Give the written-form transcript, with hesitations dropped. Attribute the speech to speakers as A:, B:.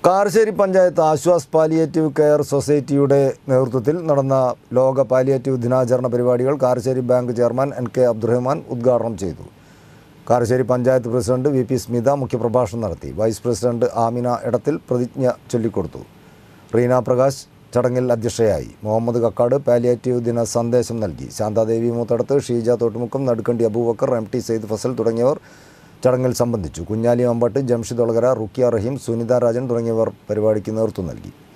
A: Karassery panchayat Aashwas palliative care സൊസൈറ്റിയുടെ നേതൃത്വത്തിൽ നടന്ന ലോക പാലിയേറ്റീവ് ദിനാചരണ പരിപാടികൾ Karassery bank chairman NK Abdurahman ഉദ്ഘാടനം ചെയ്തു. കാരശ്ശേരി പഞ്ചായത്ത് പ്രസിഡന്റ് VP സ്മിത മുഖ്യപ്രഭാഷണം നടത്തി. വൈസ് പ്രസിഡന്റ് ആമിന എടത്തിൽ പ്രതിജ്ഞ ചൊല്ലിക്കൊടുത്തു. റീന പ്രകാശ് ചടങ്ങിൽ അധ്യക്ഷയായി. മുഹമ്മദ് കക്കാട് പാലിയേറ്റീവ് ദിന സന്ദേശം നൽകി. ശാന്താദേവി മൂത്തടത്ത്, ഷീജ തോട്ടുമുക്കം, നടുക്കണ്ടി അബൂബക്കർ, MT സെയ്ദ് ഫസൽ തുടങ്ങിയവർ ചടങ്ങിൽ സംബന്ധിച്ചു. കുഞ്ഞാലി അമ്പട്ട്, ജംഷിദ് ഒളകര, റുക്കിയ റഹീം, സുനിത രാജൻ തുടങ്ങിയവർ പരിപാടിക്ക് നേതൃത്വം നൽകി.